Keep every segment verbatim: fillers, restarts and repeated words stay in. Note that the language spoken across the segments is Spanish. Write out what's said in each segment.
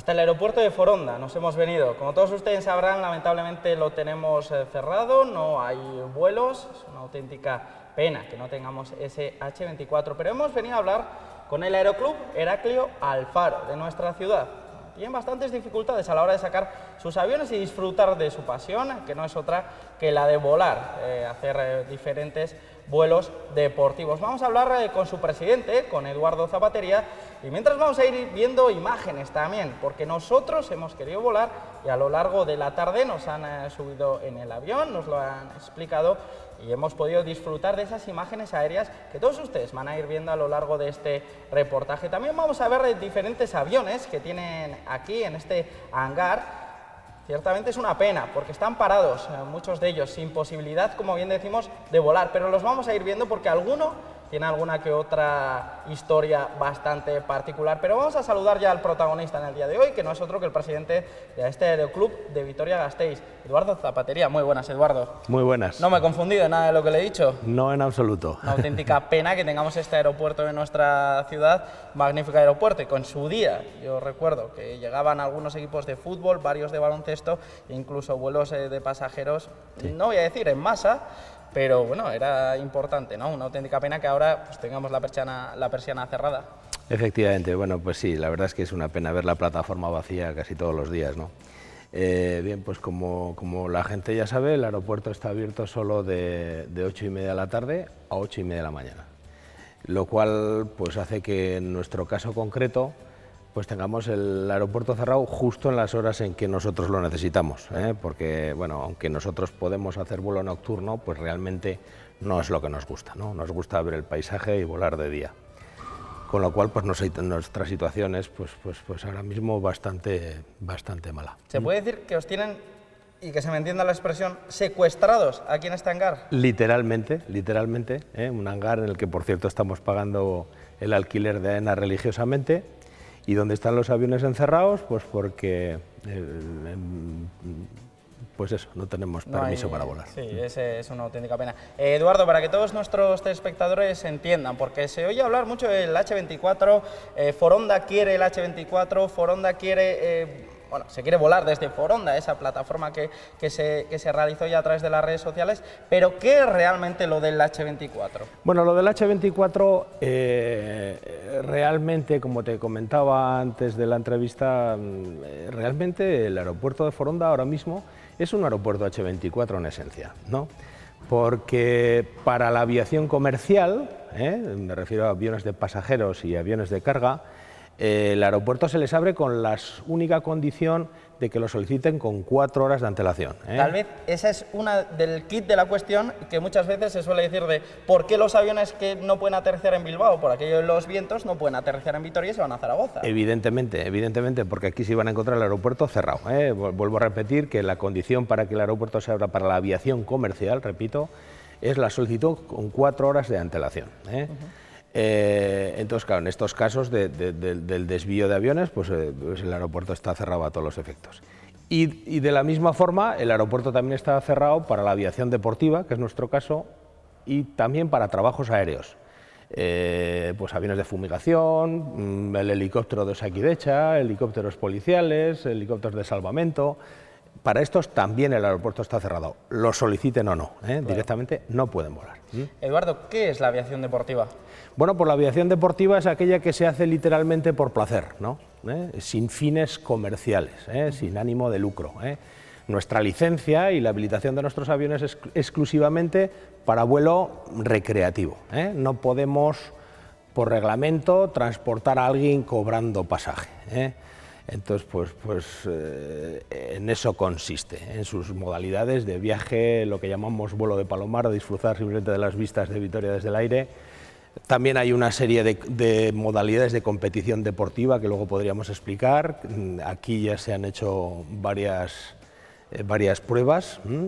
Hasta el aeropuerto de Foronda nos hemos venido. Como todos ustedes sabrán, lamentablemente lo tenemos cerrado, no hay vuelos, es una auténtica pena que no tengamos ese hache veinticuatro, pero hemos venido a hablar con el Aeroclub Heraclio Alfaro de nuestra ciudad. Tienen bastantes dificultades a la hora de sacar sus aviones y disfrutar de su pasión, que no es otra que la de volar, eh, hacer eh, diferentes vuelos deportivos. Vamos a hablar eh, con su presidente, con Eduardo Zapatería, y mientras vamos a ir viendo imágenes también, porque nosotros hemos querido volar y a lo largo de la tarde nos han eh, subido en el avión, nos lo han explicado y hemos podido disfrutar de esas imágenes aéreas que todos ustedes van a ir viendo a lo largo de este reportaje. También vamos a ver diferentes aviones que tienen aquí en este hangar. Ciertamente es una pena porque están parados, muchos de ellos, sin posibilidad, como bien decimos, de volar, pero los vamos a ir viendo porque alguno tiene alguna que otra historia bastante particular. Pero vamos a saludar ya al protagonista en el día de hoy, que no es otro que el presidente de este Aeroclub de Vitoria-Gasteiz, Eduardo Zapatería. Muy buenas, Eduardo. Muy buenas. ¿No me he confundido en nada de lo que le he dicho? No, en absoluto. Una auténtica pena que tengamos este aeropuerto en nuestra ciudad, magnífico aeropuerto, y con su día, yo recuerdo que llegaban algunos equipos de fútbol, varios de baloncesto, e incluso vuelos eh, de pasajeros, sí. No voy a decir en masa, pero bueno, era importante, ¿no? Una auténtica pena que ahora pues, tengamos la persiana, la persiana cerrada. Efectivamente, bueno, pues sí, la verdad es que es una pena ver la plataforma vacía casi todos los días, ¿no? Eh, bien, pues como, como la gente ya sabe, el aeropuerto está abierto solo de, de ocho y media de la tarde a ocho y media de la mañana, lo cual pues hace que en nuestro caso concreto pues tengamos el aeropuerto cerrado justo en las horas en que nosotros lo necesitamos, ¿eh? Porque, bueno, aunque nosotros podemos hacer vuelo nocturno, pues realmente no es lo que nos gusta, ¿no? Nos gusta ver el paisaje y volar de día. Con lo cual, pues nuestra situación es, pues, pues, pues ahora mismo bastante, bastante mala. ¿Se puede decir que os tienen, y que se me entienda la expresión, secuestrados aquí en este hangar? Literalmente, literalmente, ¿eh? Un hangar en el que, por cierto, estamos pagando el alquiler de AENA religiosamente. ¿Y dónde están los aviones encerrados? Pues porque, eh, pues eso, no tenemos permiso no hay, para volar. Sí, es, es una auténtica pena. Eh, Eduardo, para que todos nuestros telespectadores entiendan, porque se oye hablar mucho del hache veinticuatro, eh, Foronda quiere el hache veinticuatro, Foronda quiere... Eh, Bueno, se quiere volar desde Foronda, esa plataforma que, que, se, que se realizó ya a través de las redes sociales, pero ¿qué es realmente lo del hache veinticuatro? Bueno, lo del hache veinticuatro, eh, realmente, como te comentaba antes de la entrevista, eh, realmente el aeropuerto de Foronda ahora mismo es un aeropuerto hache veinticuatro en esencia, ¿no? Porque para la aviación comercial, ¿eh? Me refiero a aviones de pasajeros y aviones de carga, el aeropuerto se les abre con la única condición de que lo soliciten con cuatro horas de antelación, ¿eh? Tal vez esa es una del kit de la cuestión que muchas veces se suele decir de por qué los aviones que no pueden aterrizar en Bilbao, por aquello de los vientos, no pueden aterrizar en Vitoria y se van a Zaragoza. Evidentemente, evidentemente, porque aquí sí van a encontrar el aeropuerto cerrado, ¿eh? Vuelvo a repetir que la condición para que el aeropuerto se abra para la aviación comercial, repito, es la solicitud con cuatro horas de antelación, ¿eh? Uh-huh. Eh, entonces, claro, en estos casos de, de, de, del desvío de aviones, pues, eh, pues el aeropuerto está cerrado a todos los efectos. Y, y de la misma forma, el aeropuerto también está cerrado para la aviación deportiva, que es nuestro caso, y también para trabajos aéreos. Eh, pues aviones de fumigación, el helicóptero de Osakidecha, helicópteros policiales, helicópteros de salvamento. Para estos también el aeropuerto está cerrado, lo soliciten o no, ¿eh? Claro. Directamente no pueden volar. ¿Mm? Eduardo, ¿qué es la aviación deportiva? Bueno, pues la aviación deportiva es aquella que se hace literalmente por placer, ¿no? ¿Eh? Sin fines comerciales, ¿eh? Sin ánimo de lucro, ¿eh? Nuestra licencia y la habilitación de nuestros aviones es exclusivamente para vuelo recreativo, ¿eh? No podemos, por reglamento, transportar a alguien cobrando pasaje, ¿eh? Entonces, pues, pues eh, en eso consiste, en sus modalidades de viaje, lo que llamamos vuelo de palomar, de disfrutar simplemente de las vistas de Vitoria desde el aire. También hay una serie de, de modalidades de competición deportiva que luego podríamos explicar. Aquí ya se han hecho varias, eh, varias pruebas ¿m?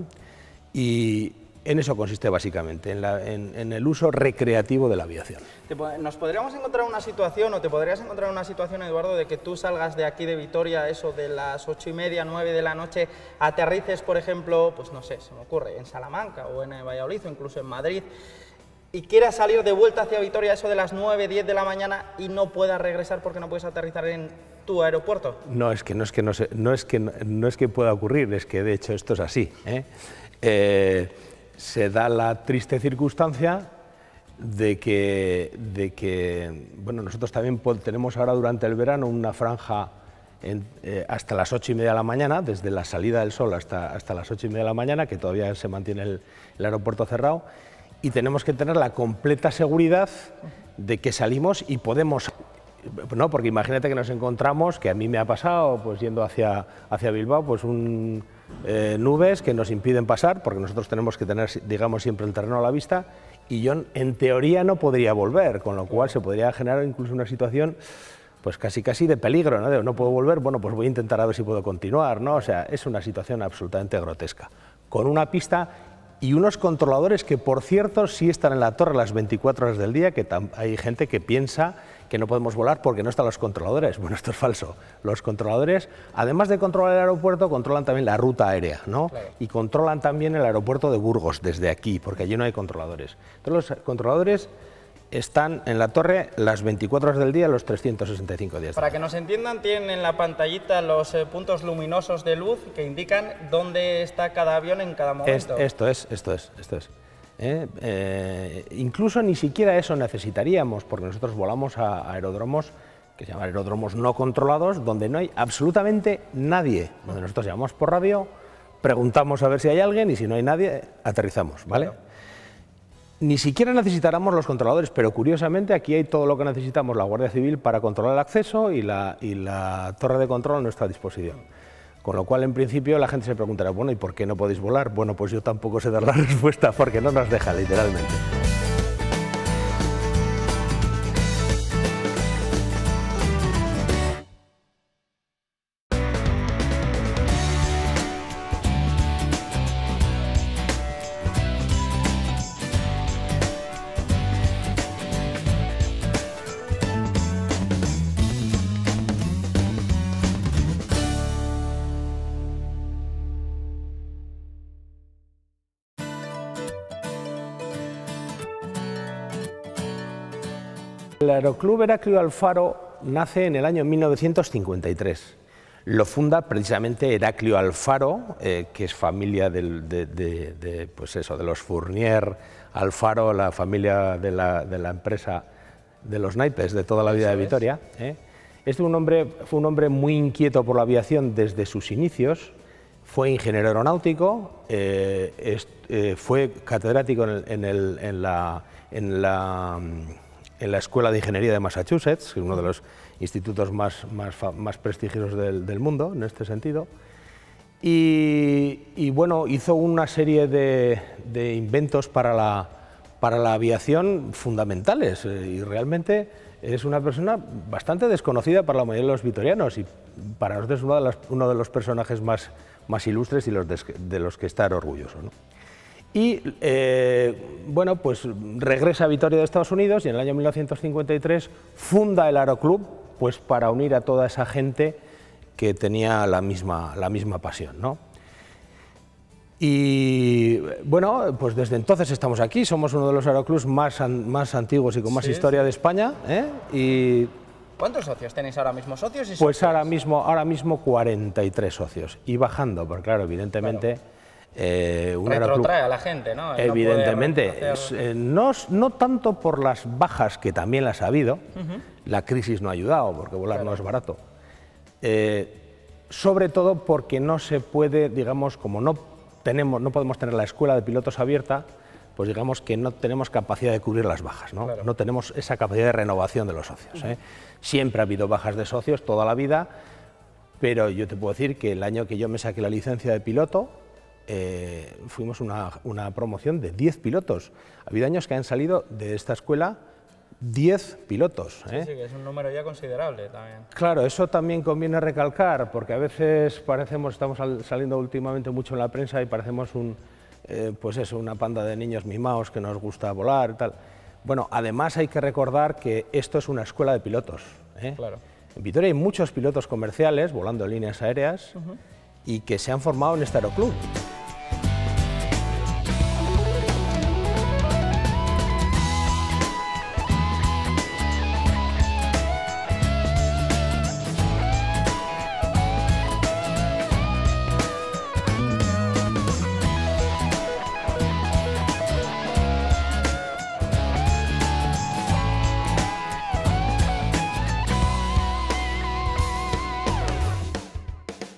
y en eso consiste básicamente, en, la, en, en el uso recreativo de la aviación. ¿Nos podríamos encontrar una situación, o te podrías encontrar una situación, Eduardo, de que tú salgas de aquí de Vitoria, eso de las ocho y media, nueve de la noche, aterrices, por ejemplo, pues no sé, se me ocurre, en Salamanca o en Valladolid o incluso en Madrid, y quieras salir de vuelta hacia Vitoria, eso de las nueve, diez de la mañana, y no puedas regresar porque no puedes aterrizar en tu aeropuerto? No, es que no es que, no, se, no es que, no, no es que pueda ocurrir, es que de hecho esto es así. ¿eh? Eh, se da la triste circunstancia de que, de que bueno, nosotros también tenemos ahora durante el verano una franja en, eh, hasta las ocho y media de la mañana, desde la salida del sol hasta, hasta las ocho y media de la mañana, que todavía se mantiene el, el aeropuerto cerrado, y tenemos que tener la completa seguridad de que salimos y podemos, no, porque imagínate que nos encontramos, que a mí me ha pasado, pues yendo hacia, hacia Bilbao, pues un, eh, nubes que nos impiden pasar, porque nosotros tenemos que tener, digamos, siempre el terreno a la vista, y yo en teoría no podría volver, con lo cual se podría generar incluso una situación pues casi casi de peligro, ¿no? De, no puedo volver, bueno, pues voy a intentar a ver si puedo continuar, ¿no? O sea, es una situación absolutamente grotesca, con una pista y unos controladores que, por cierto, sí están en la torre las veinticuatro horas del día, que hay gente que piensa que no podemos volar porque no están los controladores. Bueno, esto es falso. Los controladores, además de controlar el aeropuerto, controlan también la ruta aérea, ¿no? Claro. Y controlan también el aeropuerto de Burgos desde aquí, porque allí no hay controladores. Entonces, los controladores están en la torre las veinticuatro horas del día, los trescientos sesenta y cinco días. Para que nos entiendan, tienen en la pantallita los eh, puntos luminosos de luz que indican dónde está cada avión en cada momento. Es, esto es, esto es, esto es. ¿Eh? Eh, incluso ni siquiera eso necesitaríamos, porque nosotros volamos a aeródromos que se llaman aeródromos no controlados, donde no hay absolutamente nadie, donde nosotros llamamos por radio, preguntamos a ver si hay alguien y si no hay nadie, aterrizamos, ¿vale? Claro. Ni siquiera necesitáramos los controladores, pero curiosamente aquí hay todo lo que necesitamos la Guardia Civil para controlar el acceso y la, y la torre de control a nuestra disposición. Con lo cual, en principio, la gente se preguntará, bueno, ¿y por qué no podéis volar? Bueno, pues yo tampoco sé dar la respuesta, porque no nos deja, literalmente. El Aeroclub Heraclio Alfaro nace en el año mil novecientos cincuenta y tres. Lo funda precisamente Heraclio Alfaro, eh, que es familia del, de, de, de, pues eso, de los Fournier Alfaro, la familia de la, de la empresa de los naipes de toda la vida de Vitoria. ¿eh? Este un hombre, fue un hombre muy inquieto por la aviación desde sus inicios. Fue ingeniero aeronáutico, eh, es, eh, fue catedrático en, el, en, el, en la... En la en la Escuela de Ingeniería de Massachusetts, que es uno de los institutos más, más, más prestigiosos del, del mundo en este sentido, y, y bueno, hizo una serie de, de inventos para la, para la aviación fundamentales, y realmente es una persona bastante desconocida para la mayoría de los vitorianos, y para nosotros es uno de los, uno de los personajes más, más ilustres y los de, de los que estar orgulloso, ¿no? Y eh, bueno, pues regresa a Vitoria de Estados Unidos y en el año mil novecientos cincuenta y tres funda el Aeroclub, pues para unir a toda esa gente que tenía la misma, la misma pasión, ¿no? Y bueno, pues desde entonces estamos aquí, somos uno de los aeroclubs más, an, más antiguos y con más sí, historia sí. de España. ¿eh? Y ¿cuántos socios tenéis ahora mismo? ¿Socios y socios? Pues ahora mismo, ahora mismo cuarenta y tres socios y bajando, porque claro, evidentemente... Claro. Eh, un retrotrae a la gente, ¿no? Evidentemente, no, hacer... eh, no, no tanto por las bajas, que también las ha habido, uh-huh. la crisis no ha ayudado, porque volar claro. no es barato, eh, sobre todo porque no se puede, digamos, como no, tenemos, no podemos tener la escuela de pilotos abierta, pues digamos que no tenemos capacidad de cubrir las bajas, ¿no? Claro. No tenemos esa capacidad de renovación de los socios. ¿eh? Siempre ha habido bajas de socios toda la vida, pero yo te puedo decir que el año que yo me saqué la licencia de piloto, Eh, fuimos una, una promoción de diez pilotos. Ha habido años que han salido de esta escuela diez pilotos. ¿eh? Sí, sí, que es un número ya considerable también. Claro, eso también conviene recalcar, porque a veces parecemos, estamos saliendo últimamente mucho en la prensa y parecemos un, eh, pues eso, una panda de niños mimados que nos gusta volar y tal. Bueno, además hay que recordar que esto es una escuela de pilotos. ¿eh? Claro. En Vitoria hay muchos pilotos comerciales volando en líneas aéreas uh-huh. y que se han formado en este aeroclub.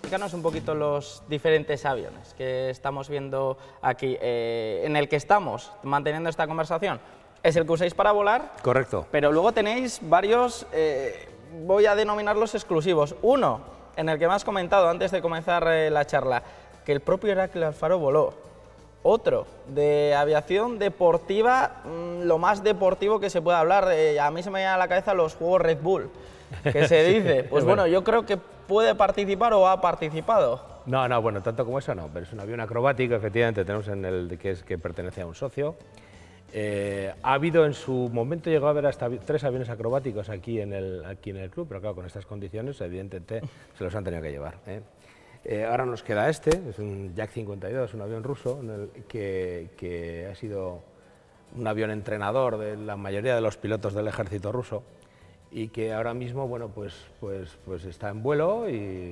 explícanos un poquito los diferentes aviones que estamos viendo aquí, eh, en el que estamos manteniendo esta conversación. Es el que usáis para volar. Correcto. Pero luego tenéis varios, eh, voy a denominarlos exclusivos. Uno, en el que me has comentado antes de comenzar eh, la charla, que el propio Heraclio Alfaro voló. Otro, de aviación deportiva, mmm, lo más deportivo que se puede hablar. Eh, a mí se me viene a la cabeza los juegos Red Bull, que se dice. Pues bueno, yo creo que puede participar o ha participado. No, no, bueno, tanto como eso no, pero es un avión acrobático, efectivamente, tenemos en el que, es, que pertenece a un socio. Eh, ha habido en su momento, llegó a haber hasta tres aviones acrobáticos aquí en el, aquí en el club, pero claro, con estas condiciones, evidentemente, se los han tenido que llevar, ¿eh? Eh, ahora nos queda este, es un Yak cincuenta y dos, un avión ruso, en el que, que ha sido un avión entrenador de la mayoría de los pilotos del ejército ruso y que ahora mismo, bueno, pues, pues, pues está en vuelo y,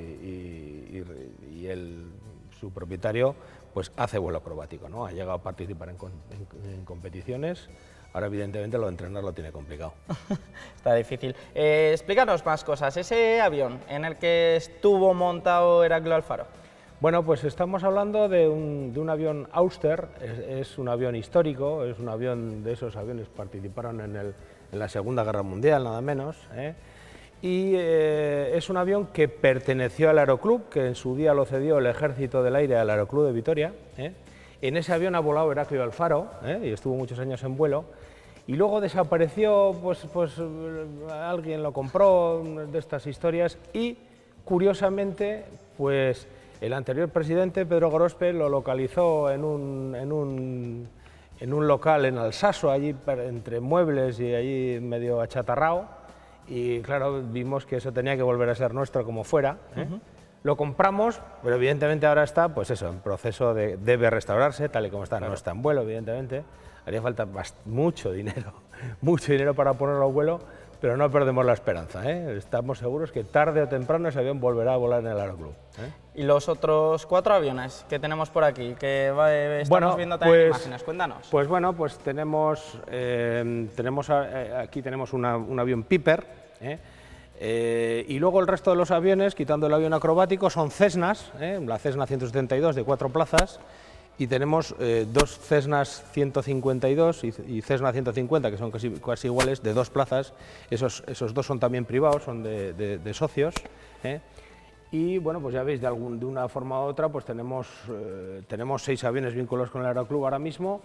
y, y, y el, su propietario pues hace vuelo acrobático, ¿no? Ha llegado a participar en, en, en competiciones. Ahora, evidentemente, lo de entrenar lo tiene complicado. Está difícil. Eh, explícanos más cosas. Ese avión en el que estuvo montado Heraclio Alfaro. Bueno, pues estamos hablando de un, de un avión Auster. Es, es un avión histórico, es un avión de esos aviones que participaron en, el, en la Segunda Guerra Mundial, nada menos, ¿eh? Y eh, es un avión que perteneció al Aeroclub, que en su día lo cedió el Ejército del Aire al Aeroclub de Vitoria, ¿eh? En ese avión ha volado Heraclio Alfaro, ¿eh? Y estuvo muchos años en vuelo. Y luego desapareció, pues, pues alguien lo compró, de estas historias, y curiosamente, pues el anterior presidente, Pedro Gorospe, lo localizó en un, en un, en un local en Alsaso, allí entre muebles y allí medio achatarrao, y claro, vimos que eso tenía que volver a ser nuestro como fuera, ¿eh? Uh-huh. Lo compramos, pero evidentemente ahora está, pues eso, en proceso de, debe restaurarse, tal y como está, claro. No está en vuelo, evidentemente. Haría falta mucho dinero, mucho dinero para ponerlo a vuelo, pero no perdemos la esperanza, ¿eh? Estamos seguros que tarde o temprano ese avión volverá a volar en el Aeroclub, ¿eh? ¿Y los otros cuatro aviones que tenemos por aquí, que va, estamos bueno, viendo también pues, imágenes? Cuéntanos. Pues bueno, pues tenemos, eh, tenemos eh, aquí tenemos una, un avión Piper, ¿eh? Eh, y luego el resto de los aviones, quitando el avión acrobático, son Cessnas, ¿eh? La Cessna ciento setenta y dos de cuatro plazas, y tenemos eh, dos Cessnas ciento cincuenta y dos y, y Cessna ciento cincuenta, que son casi, casi iguales, de dos plazas. Esos, esos dos son también privados, son de, de, de socios, ¿eh? Y bueno, pues ya veis, de, algún, de una forma u otra, pues tenemos, eh, tenemos seis aviones vinculados con el Aeroclub ahora mismo.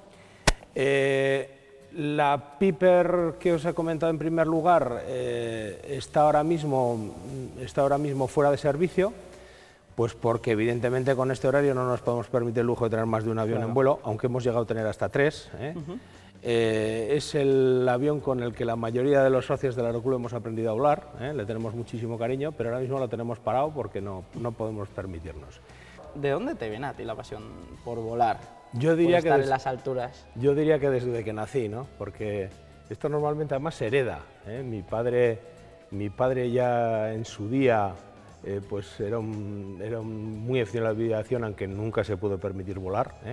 Eh, la Piper que os he comentado en primer lugar eh, está, ahora mismo, está ahora mismo fuera de servicio, pues porque evidentemente con este horario no nos podemos permitir el lujo de tener más de un avión, claro, en vuelo, aunque hemos llegado a tener hasta tres, ¿eh? Uh-huh. Eh, es el avión con el que la mayoría de los socios del Aeroclub hemos aprendido a volar, ¿eh? Le tenemos muchísimo cariño, pero ahora mismo lo tenemos parado porque no, no podemos permitirnos. ¿De dónde te viene a ti la pasión por volar? Yo diría por estar que des, en las alturas. Yo diría que desde que nací, ¿no? Porque esto normalmente además se hereda, ¿eh? Mi padre, mi padre ya en su día eh, pues era, un, era un muy aficionado a la aviación, aunque nunca se pudo permitir volar, ¿eh?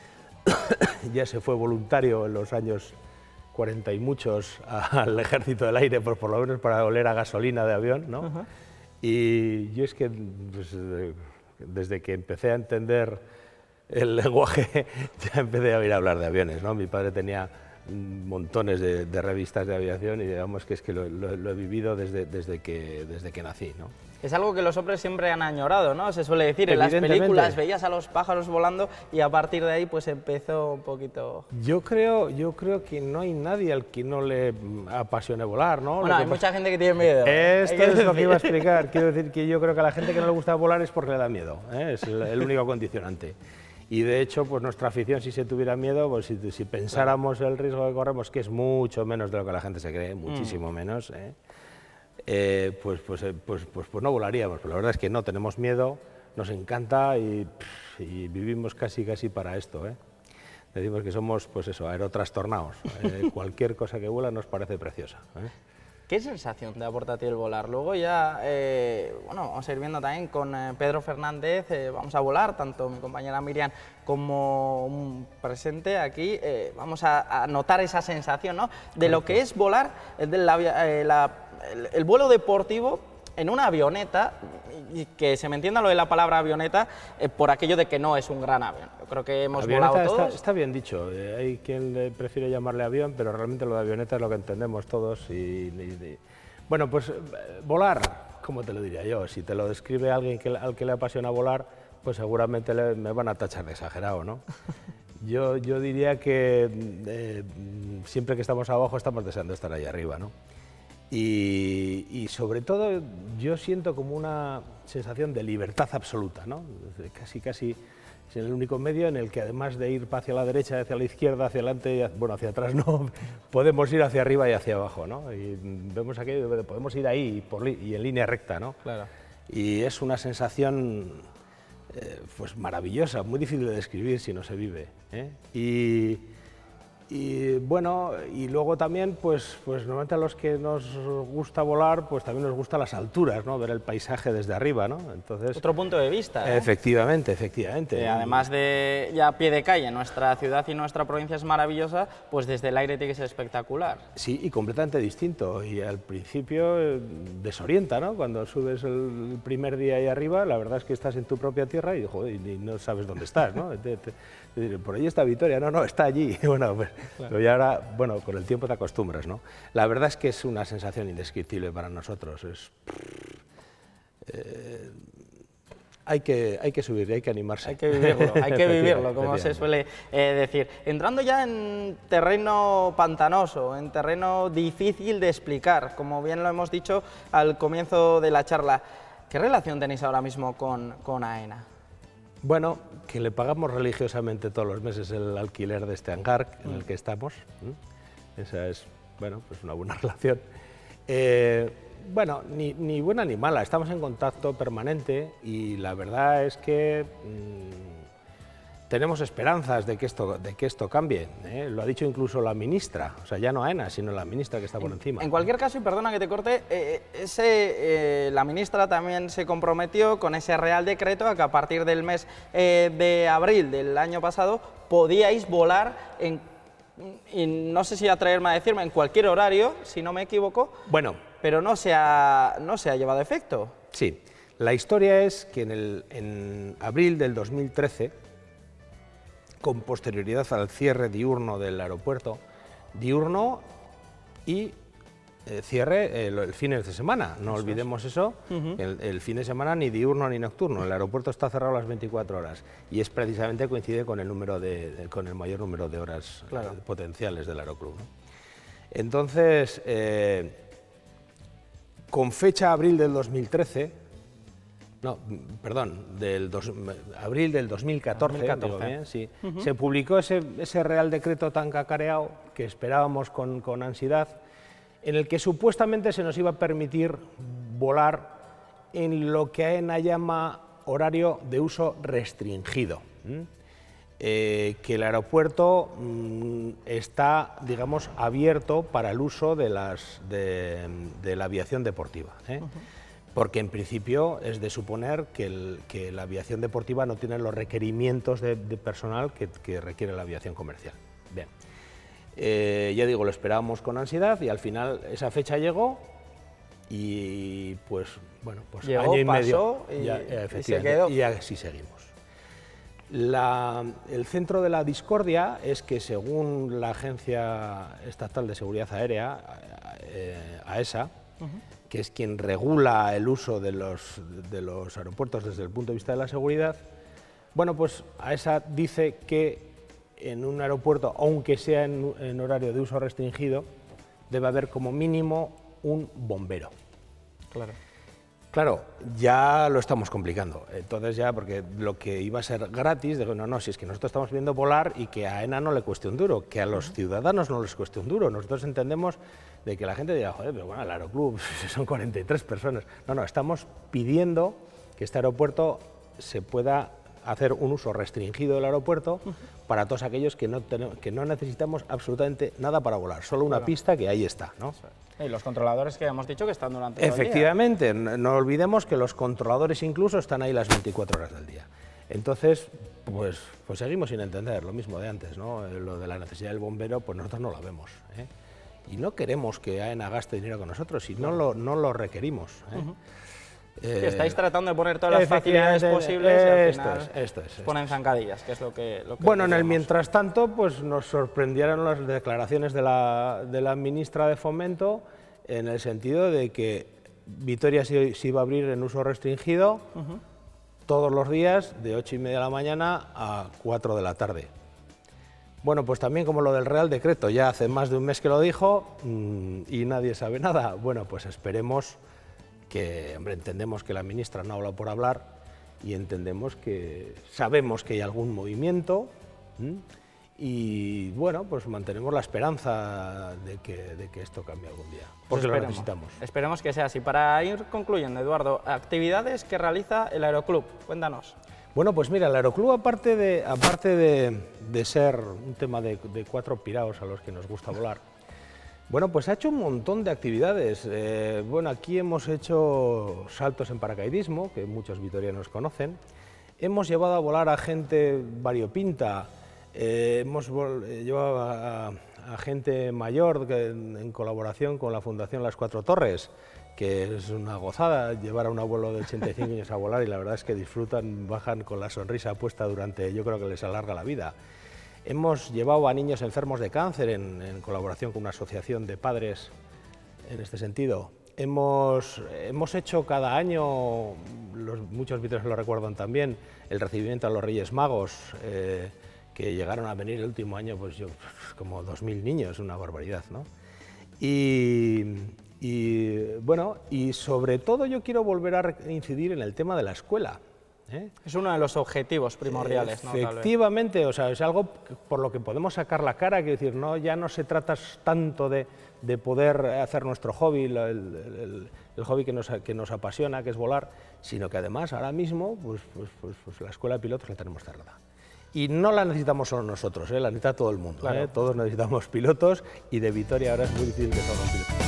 Ya se fue voluntario en los años cuarenta y muchos al Ejército del Aire, pues por lo menos para oler a gasolina de avión, ¿no? Uh-huh. Y yo es que pues, desde que empecé a entender el lenguaje ya empecé a oír hablar de aviones, ¿no? Mi padre tenía montones de, de revistas de aviación y digamos que es que lo, lo, lo he vivido desde, desde, que, desde que nací, ¿no? Es algo que los hombres siempre han añorado, ¿no? Se suele decir, en las películas veías a los pájaros volando y a partir de ahí pues empezó un poquito... Yo creo, yo creo que no hay nadie al que no le apasione volar, ¿no? Bueno, hay pasa... mucha gente que tiene miedo. Esto es lo que iba a explicar. Quiero decir que yo creo que a la gente que no le gusta volar es porque le da miedo, ¿eh? Es el, el único condicionante. Y de hecho, pues nuestra afición, si se tuviera miedo, pues si, si pensáramos el riesgo que corremos, que es mucho menos de lo que la gente se cree, muchísimo mm. menos, ¿eh? Eh, pues, pues, pues, pues, pues no volaríamos, pero la verdad es que no tenemos miedo, nos encanta y, y vivimos casi casi para esto, ¿eh? Decimos que somos, pues eso, aerotrastornados, eh, cualquier cosa que vuela nos parece preciosa, ¿eh? ¿Qué sensación te aporta a ti el volar? Luego ya, eh, bueno, vamos a ir viendo también con eh, Pedro Fernández, eh, vamos a volar, tanto mi compañera Miriam como un presente aquí, eh, vamos a, a notar esa sensación, ¿no? De lo que es volar, de la, eh, la, el, el vuelo deportivo en una avioneta, y que se me entienda lo de la palabra avioneta, eh, por aquello de que no es un gran avión. Yo creo que hemos avioneta volado todos. Está, está bien dicho, eh, hay quien le prefiere llamarle avión, pero realmente lo de avioneta es lo que entendemos todos. Y, y, y, bueno, pues volar, ¿cómo te lo diría yo? Si te lo describe alguien que, al que le apasiona volar, pues seguramente le, me van a tachar de exagerado, ¿no? Yo, yo diría que eh, siempre que estamos abajo estamos deseando estar ahí arriba, ¿no? Y, y sobre todo yo siento como una sensación de libertad absoluta, ¿no? Casi, casi es el único medio en el que además de ir hacia la derecha, hacia la izquierda, hacia adelante, bueno, hacia atrás no, podemos ir hacia arriba y hacia abajo, ¿no? Y vemos aquello, podemos ir ahí y, por, y en línea recta, ¿no? Claro. Y es una sensación eh, pues maravillosa, muy difícil de describir si no se vive, ¿eh? Y, Y bueno, y luego también, pues, pues normalmente a los que nos gusta volar, pues también nos gustan las alturas, ¿no? Ver el paisaje desde arriba, ¿no? Entonces, otro punto de vista, ¿no? Efectivamente, efectivamente. Que además de ya a pie de calle, nuestra ciudad y nuestra provincia es maravillosa, pues desde el aire tiene que ser espectacular. Sí, y completamente distinto. Y al principio eh, desorienta, ¿no? Cuando subes el primer día ahí arriba, la verdad es que estás en tu propia tierra y, joder, y no sabes dónde estás, ¿no? Te, te, te, por ahí está Vitoria, no, no, está allí. Bueno, pues, claro. Pero ya ahora, bueno, con el tiempo te acostumbras, ¿no? La verdad es que es una sensación indescriptible para nosotros. Es, eh, hay que, hay que subir, hay que animarse. Hay que vivirlo, hay que vivirlo, como se suele eh, decir. Entrando ya en terreno pantanoso, en terreno difícil de explicar, como bien lo hemos dicho al comienzo de la charla, ¿qué relación tenéis ahora mismo con, con AENA? Bueno, que le pagamos religiosamente todos los meses el alquiler de este hangar en el que estamos. ¿eh? Esa es, bueno, pues una buena relación. Eh, bueno, ni, ni buena ni mala, estamos en contacto permanente y la verdad es que mmm, tenemos esperanzas de que esto, de que esto cambie. ¿eh? Lo ha dicho incluso la ministra, o sea, ya no AENA, sino la ministra que está por en, encima. En cualquier caso, y perdona que te corte, eh, ese, eh, la ministra también se comprometió con ese Real Decreto a que a partir del mes eh, de abril del año pasado podíais volar en, y no sé si atreverme a decirme, en cualquier horario, si no me equivoco. Bueno, pero no se ha, no se ha llevado a efecto. Sí, la historia es que en, el, en abril del dos mil trece, con posterioridad al cierre diurno del aeropuerto, diurno y eh, cierre el, el fines de semana, no eso olvidemos es. eso, uh-huh. el, el fin de semana ni diurno ni nocturno, el aeropuerto está cerrado las veinticuatro horas y es precisamente coincide con el, número de, de, con el mayor número de horas claro. eh, potenciales del aeroclub, ¿no? Entonces, eh, con fecha abril del dos mil trece, no, perdón, del dos, abril del dos mil catorce, dos mil catorce. Digo bien, sí, uh-huh. se publicó ese, ese Real Decreto tan cacareado que esperábamos con, con ansiedad, en el que supuestamente se nos iba a permitir volar en lo que AENA llama horario de uso restringido. ¿Mm? Eh, que el aeropuerto mmm, está, digamos, abierto para el uso de, las, de, de la aviación deportiva, ¿eh? Uh-huh. Porque en principio es de suponer que, el, que la aviación deportiva no tiene los requerimientos de, de personal que, que requiere la aviación comercial. Bien, eh, ya digo, lo esperábamos con ansiedad y al final esa fecha llegó y pues, bueno, pues llegó, año y pasó medio y, ya, y se quedó. Y así seguimos. La, el centro de la discordia es que, según la Agencia Estatal de Seguridad Aérea, eh, AESA, uh-huh. que es quien regula el uso de los, de los aeropuertos desde el punto de vista de la seguridad, bueno, pues AESA dice que en un aeropuerto, aunque sea en, en horario de uso restringido, debe haber como mínimo un bombero. Claro. Claro, ya lo estamos complicando, entonces ya, porque lo que iba a ser gratis, digo, no, no, si es que nosotros estamos viendo volar y que a AENA no le cueste un duro, que a los ciudadanos no les cueste un duro, nosotros entendemos de que la gente diga, joder, pero bueno, el aeroclub son cuarenta y tres personas, no, no, estamos pidiendo que este aeropuerto se pueda hacer un uso restringido del aeropuerto uh-huh. para todos aquellos que no, tenemos, que no necesitamos absolutamente nada para volar, solo una claro. pista que ahí está, ¿no? Y los controladores que hemos dicho que están durante todo Efectivamente, el día. No olvidemos que los controladores incluso están ahí las veinticuatro horas del día. Entonces, pues, pues seguimos sin entender lo mismo de antes, ¿no? Lo de la necesidad del bombero, pues nosotros no la vemos, ¿eh? y no queremos que AENA gaste dinero con nosotros, y no lo, no lo requerimos. ¿eh? Uh-huh. Eh, sí, estáis tratando de poner todas las facilidades posibles y al esto final es, esto es, ponen esto es. zancadillas, que es lo que, lo que Bueno, en el queremos. mientras tanto, pues nos sorprendieron las declaraciones de la, de la ministra de Fomento en el sentido de que Vitoria se, se iba a abrir en uso restringido uh-huh. todos los días de ocho y media de la mañana a cuatro de la tarde. Bueno, pues también como lo del Real Decreto, ya hace más de un mes que lo dijo mmm, y nadie sabe nada. Bueno, pues esperemos que, hombre, entendemos que la ministra no habla por hablar y entendemos que sabemos que hay algún movimiento ¿m? y, bueno, pues mantenemos la esperanza de que, de que esto cambie algún día, porque pues lo necesitamos. Esperemos que sea así. Para ir concluyendo, Eduardo, actividades que realiza el Aeroclub, cuéntanos. Bueno, pues mira, el Aeroclub, aparte de, aparte de, de ser un tema de, de cuatro piraos a los que nos gusta volar, bueno, pues ha hecho un montón de actividades. Eh, bueno, aquí hemos hecho saltos en paracaidismo, que muchos vitorianos conocen. Hemos llevado a volar a gente variopinta. Eh, hemos llevado a, a gente mayor que, en, en colaboración con la Fundación Las Cuatro Torres, que es una gozada llevar a un abuelo de ochenta y cinco años a volar y la verdad es que disfrutan, bajan con la sonrisa puesta durante, yo creo que les alarga la vida. Hemos llevado a niños enfermos de cáncer en, en colaboración con una asociación de padres en este sentido. Hemos, hemos hecho cada año, los, muchos vídeos lo recuerdan también, el recibimiento a los Reyes Magos, eh, que llegaron a venir el último año pues yo, como dos mil niños, una barbaridad, ¿no? Y, y bueno, y sobre todo yo quiero volver a incidir en el tema de la escuela. ¿Eh? Es uno de los objetivos primordiales, ¿no? Efectivamente, o sea, es algo por lo que podemos sacar la cara, quiero decir, no, ya no se trata tanto de, de poder hacer nuestro hobby, el, el, el hobby que nos, que nos apasiona, que es volar, sino que además ahora mismo pues, pues, pues, pues la escuela de pilotos la tenemos cerrada. Y no la necesitamos solo nosotros, ¿eh? La necesita todo el mundo, claro. ¿eh? Todos necesitamos pilotos y de Vitoria ahora es muy difícil que salgan pilotos.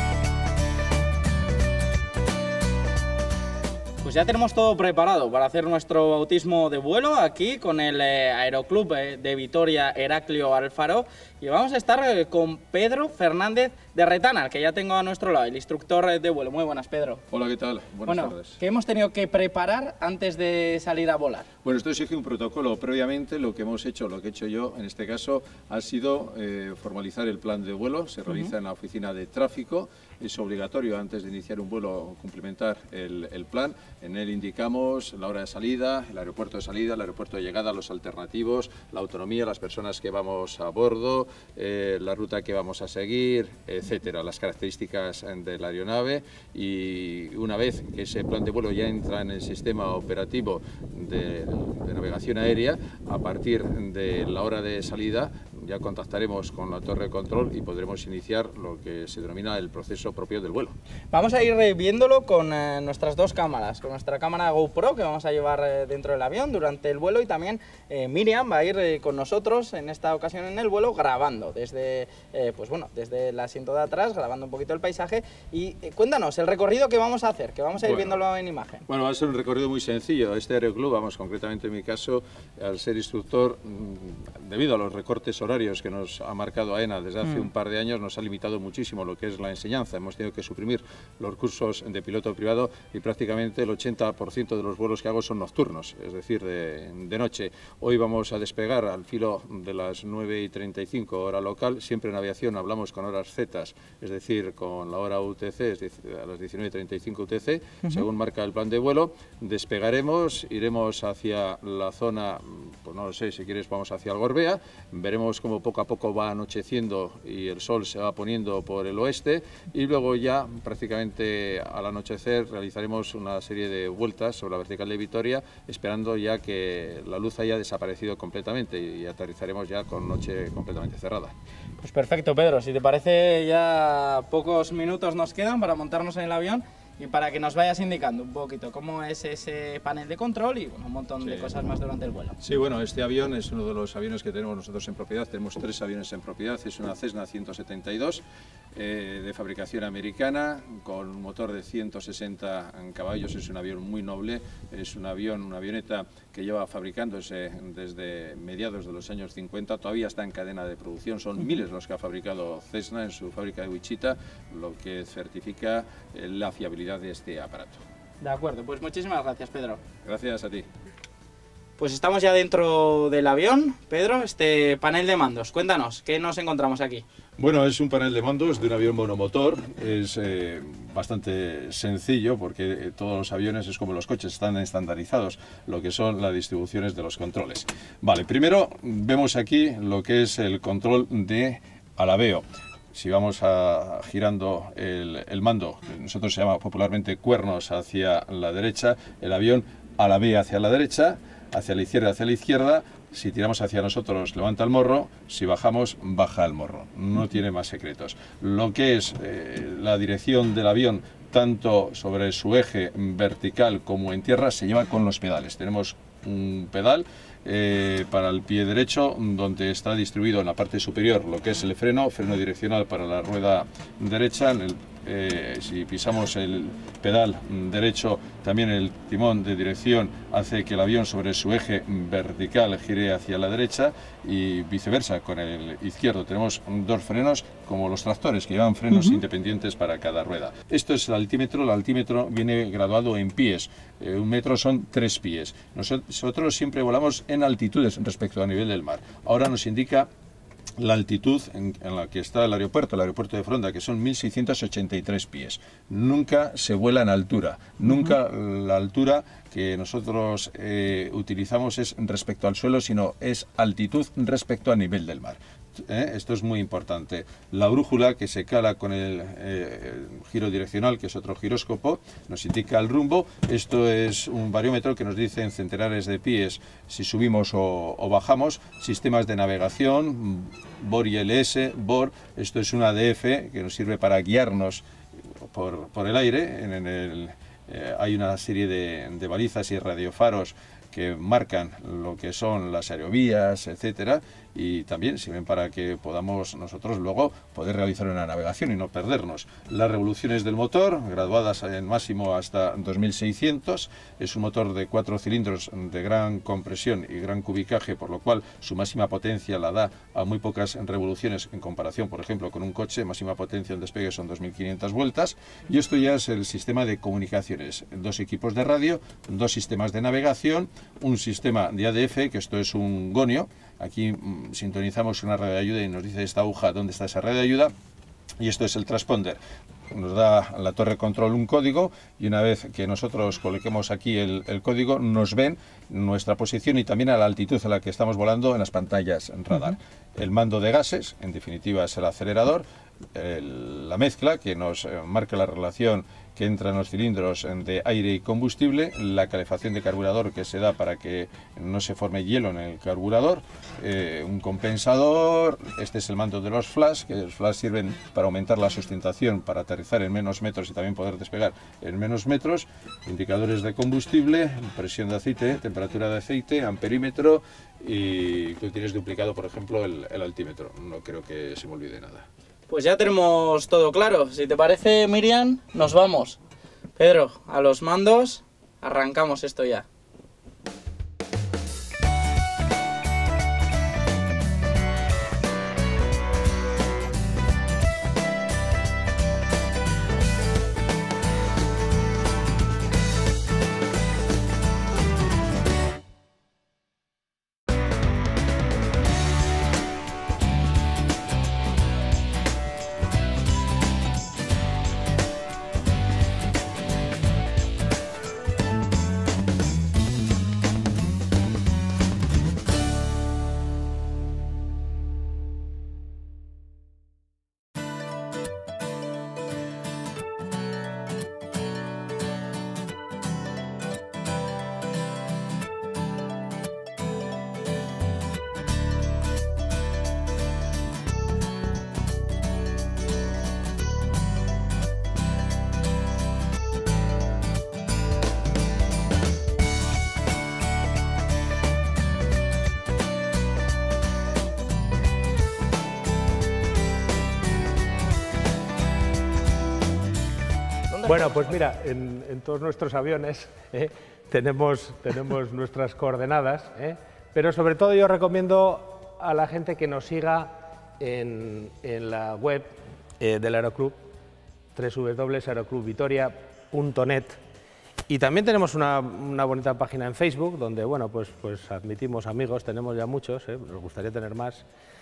Pues ya tenemos todo preparado para hacer nuestro bautismo de vuelo aquí con el eh, Aeroclub eh, de Vitoria Heraclio Alfaro y vamos a estar eh, con Pedro Fernández de Retana, que ya tengo a nuestro lado, el instructor eh, de vuelo. Muy buenas, Pedro. Hola, ¿qué tal? Buenas bueno, tardes. ¿Qué hemos tenido que preparar antes de salir a volar? Bueno, esto exige un protocolo. Previamente lo que hemos hecho, lo que he hecho yo en este caso, ha sido eh, formalizar el plan de vuelo. Se realiza uh-huh. en la oficina de tráfico. Es obligatorio antes de iniciar un vuelo cumplimentar el, el plan. En él indicamos la hora de salida, el aeropuerto de salida, el aeropuerto de llegada, los alternativos, la autonomía, las personas que vamos a bordo, eh, la ruta que vamos a seguir, etcétera, las características de la aeronave y una vez que ese plan de vuelo ya entra en el sistema operativo de, de navegación aérea, a partir de la hora de salida ya contactaremos con la torre de control y podremos iniciar lo que se denomina el proceso propio del vuelo. Vamos a ir viéndolo con eh, nuestras dos cámaras, con nuestra cámara GoPro que vamos a llevar eh, dentro del avión durante el vuelo y también eh, Miriam va a ir eh, con nosotros en esta ocasión en el vuelo grabando desde, eh, pues bueno, desde el asiento de atrás, grabando un poquito el paisaje y eh, cuéntanos el recorrido que vamos a hacer, que vamos a ir bueno, viéndolo en imagen. Bueno, va a ser un recorrido muy sencillo. Este Aeroclub, vamos, concretamente en mi caso, al ser instructor, debido a los recortes horarios que nos ha marcado AENA desde hace mm. un par de años, nos ha limitado muchísimo lo que es la enseñanza. Hemos tenido que suprimir los cursos de piloto privado y prácticamente el ochenta por ciento de los vuelos que hago son nocturnos, es decir, de, de noche. Hoy vamos a despegar al filo de las nueve y treinta y cinco hora local. Siempre en aviación hablamos con horas Z, es decir, con la hora U T C, es decir, a las diecinueve y treinta y cinco U T C, uh-huh. según marca el plan de vuelo. Despegaremos, iremos hacia la zona, pues no lo sé, si quieres vamos hacia el Gorbea, veremos cómo poco a poco va anocheciendo y el sol se va poniendo por el oeste y luego ya prácticamente al anochecer realizaremos una serie de vueltas sobre la vertical de Vitoria esperando ya que la luz haya desaparecido completamente y aterrizaremos ya con noche completamente cerrada. Pues perfecto, Pedro, si te parece ya pocos minutos nos quedan para montarnos en el avión y para que nos vayas indicando un poquito cómo es ese panel de control y bueno, un montón sí. de cosas más durante el vuelo. Sí, bueno, este avión es uno de los aviones que tenemos nosotros en propiedad, tenemos tres aviones en propiedad, es una Cessna ciento setenta y dos, eh, de fabricación americana, con un motor de ciento sesenta caballos. Es un avión muy noble, es un avión, una avioneta que lleva fabricándose desde mediados de los años cincuenta, todavía está en cadena de producción, son miles los que ha fabricado Cessna en su fábrica de Wichita, lo que certifica eh, la fiabilidad de este aparato. De acuerdo, pues muchísimas gracias, Pedro. Gracias a ti. Pues estamos ya dentro del avión, Pedro, este panel de mandos. Cuéntanos, ¿qué nos encontramos aquí? Bueno, es un panel de mandos de un avión monomotor, es eh, bastante sencillo porque eh, todos los aviones, es como los coches, están estandarizados, lo que son las distribuciones de los controles. Vale, primero vemos aquí lo que es el control de alabeo. Si vamos a, girando el, el mando, que nosotros se llama popularmente cuernos hacia la derecha, el avión alabea hacia la derecha, hacia la izquierda, hacia la izquierda. Si tiramos hacia nosotros, levanta el morro. Si bajamos, baja el morro. No tiene más secretos. Lo que es eh, la dirección del avión, tanto sobre su eje vertical como en tierra, se lleva con los pedales. Tenemos un pedal eh, para el pie derecho, donde está distribuido en la parte superior lo que es el freno, freno direccional para la rueda derecha. En el Eh, si pisamos el pedal derecho, también el timón de dirección hace que el avión sobre su eje vertical gire hacia la derecha y viceversa con el izquierdo. Tenemos dos frenos como los tractores, que llevan frenos uh-huh. independientes para cada rueda. Esto es el altímetro. El altímetro viene graduado en pies. Eh, un metro son tres pies. Nosotros siempre volamos en altitudes respecto al nivel del mar. Ahora nos indica la altitud en, en la que está el aeropuerto, el aeropuerto de Foronda, que son mil seiscientos ochenta y tres pies. Nunca se vuela en altura, nunca uh-huh. la altura que nosotros eh, utilizamos es respecto al suelo, sino es altitud respecto al nivel del mar. ¿Eh? Esto es muy importante. La brújula, que se cala con el, eh, el giro direccional, que es otro giróscopo, nos indica el rumbo. Esto es un bariómetro que nos dice en centenares de pies si subimos o, o bajamos. Sistemas de navegación, B O R y L S. B O R, esto es una A D F que nos sirve para guiarnos por, por el aire. En, en el, eh, hay una serie de, de balizas y radiofaros que marcan lo que son las aerovías, etcétera, y también sirven para que podamos nosotros luego poder realizar una navegación y no perdernos. Las revoluciones del motor, graduadas en máximo hasta dos mil seiscientos, es un motor de cuatro cilindros de gran compresión y gran cubicaje, por lo cual su máxima potencia la da a muy pocas revoluciones en comparación, por ejemplo, con un coche. Máxima potencia en despegue son dos mil quinientas vueltas, y esto ya es el sistema de comunicaciones. Dos equipos de radio, dos sistemas de navegación, un sistema de A D F, que esto es un gonio. Aquí mmm, sintonizamos una radio de ayuda y nos dice esta aguja dónde está esa radio de ayuda, y esto es el transponder. Nos da la torre control un código, y una vez que nosotros coloquemos aquí el, el código, nos ven nuestra posición y también a la altitud a la que estamos volando en las pantallas radar. Uh-huh. El mando de gases, en definitiva, es el acelerador. El, la mezcla, que nos eh, marca la relación que entra en los cilindros de aire y combustible, la calefacción de carburador, que se da para que no se forme hielo en el carburador, eh, un compensador. Este es el mando de los flash, que los flash sirven para aumentar la sustentación, para aterrizar en menos metros y también poder despegar en menos metros. Indicadores de combustible, presión de aceite, temperatura de aceite, amperímetro, y tú tienes duplicado, por ejemplo, el, el altímetro. No creo que se me olvide nada. Pues ya tenemos todo claro. Si te parece, Miriam, nos vamos. Pedro, a los mandos, arrancamos esto ya. segundos. Bueno, pues mira, en, en todos nuestros aviones eh, tenemos, tenemos nuestras coordenadas, eh, pero sobre todo yo recomiendo a la gente que nos siga en, en la web eh, del Aeroclub, doble u doble u doble u punto aeroclub vitoria punto net. Y también tenemos una, una bonita página en Facebook, donde bueno, pues, pues admitimos amigos, tenemos ya muchos, ¿eh? Nos gustaría tener más.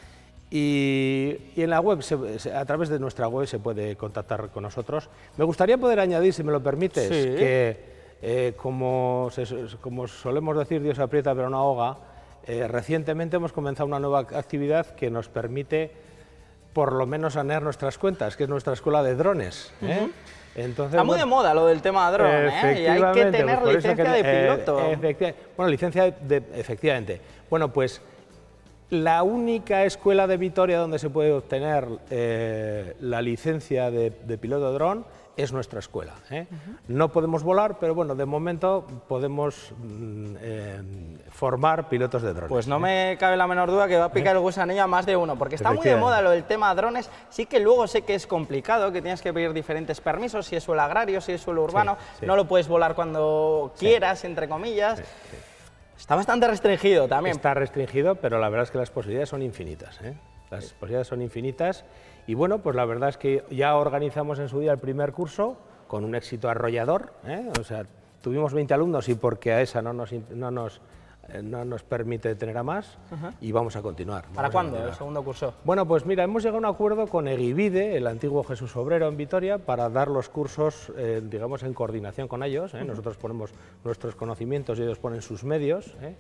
Y, y en la web, se, a través de nuestra web, se puede contactar con nosotros. Me gustaría poder añadir, si me lo permites, sí. que eh, como, se, como solemos decir, Dios aprieta pero no ahoga, eh, recientemente hemos comenzado una nueva actividad que nos permite por lo menos sanear nuestras cuentas, que es nuestra escuela de drones. ¿eh? Uh-huh. Entonces, Está muy bueno, de moda lo del tema de dron, ¿eh? Y hay que tener pues licencia que, de piloto. Eh, efecti bueno, licencia de, efectivamente. Bueno, pues la única escuela de Vitoria donde se puede obtener eh, la licencia de, de piloto de dron es nuestra escuela. ¿eh? Uh-huh. No podemos volar, pero bueno, de momento podemos mm, eh, formar pilotos de drones. Pues no ¿eh? me cabe la menor duda que va a picar el gusanillo a más de uno, porque está muy de moda lo del tema drones. Sí que luego sé que es complicado, que tienes que pedir diferentes permisos, si es suelo agrario, si es suelo urbano, sí, sí. No lo puedes volar cuando sí. quieras, entre comillas. Sí, sí. Está bastante restringido también. Está restringido, pero la verdad es que las posibilidades son infinitas. ¿eh? Las sí. posibilidades son infinitas y bueno, pues la verdad es que ya organizamos en su día el primer curso con un éxito arrollador. ¿eh? O sea, tuvimos veinte alumnos y porque a esa no nos, no nos, eh, no nos permite tener a más uh-huh. y vamos a continuar. Vamos ¿Para cuándo continuar. el segundo curso? Bueno, pues mira, hemos llegado a un acuerdo con Egivide, el antiguo Jesús Obrero en Vitoria, para dar los cursos, eh, digamos, en coordinación con ellos. ¿eh? Uh-huh. Nosotros ponemos nuestros conocimientos y ellos ponen sus medios. ¿eh?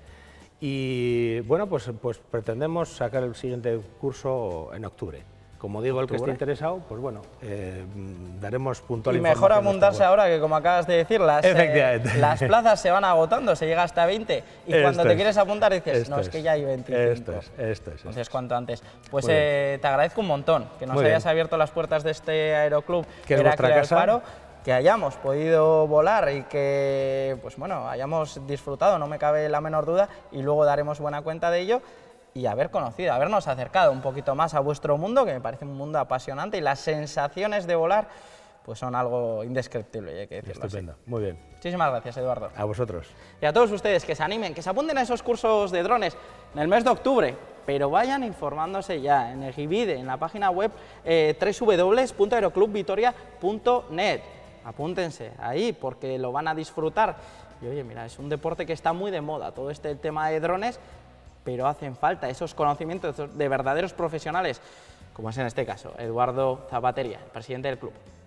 Y bueno, pues, pues pretendemos sacar el siguiente curso en octubre. Como digo, el que esté interesado, pues bueno, eh, daremos puntual información. Y mejor apuntarse ahora, que como acabas de decir, las, eh, las plazas se van agotando, se llega hasta veinte, y esto cuando te es. quieres apuntar dices, no, es que ya hay veinticinco. Esto es, esto es. Entonces, cuanto antes. Pues eh, te agradezco un montón que nos Muy hayas bien. abierto las puertas de este aeroclub, que es vuestra casa. Alfaro, que hayamos podido volar y que, pues bueno, hayamos disfrutado, no me cabe la menor duda, y luego daremos buena cuenta de ello. Y haber conocido, habernos acercado un poquito más a vuestro mundo, que me parece un mundo apasionante, y las sensaciones de volar pues son algo indescriptible, hay que decirlo Estupendo, así. Muy bien. Muchísimas gracias, Eduardo. A vosotros. Y a todos ustedes que se animen, que se apunten a esos cursos de drones en el mes de octubre, pero vayan informándose ya en Egivide, en la página web eh, doble u doble u doble u punto aeroclub vitoria punto net. Apúntense ahí porque lo van a disfrutar. Y oye, mira, es un deporte que está muy de moda, todo este tema de drones, pero hacen falta esos conocimientos de verdaderos profesionales, como es en este caso Eduardo Zapatería, el presidente del club.